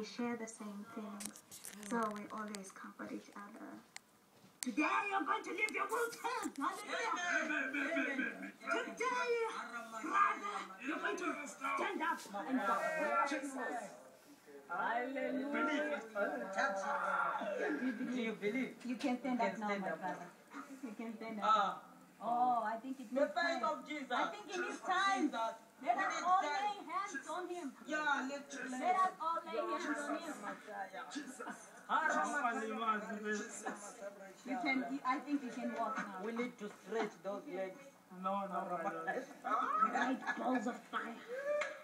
we share the same feelings, so we always comfort each other. Today you're going to leave your wounds healed. Hallelujah. Today, brother, you're going to stand up and go. Hallelujah. Do you believe? You can stand up now, my brother. You can stand up. Oh, I think it needs time. Of Jesus. I think it needs time. Let us all lay hands on him. Yeah, Let us all lay hands on him. You can. I think you can walk now. We need to stretch those legs. No. Bright balls of fire.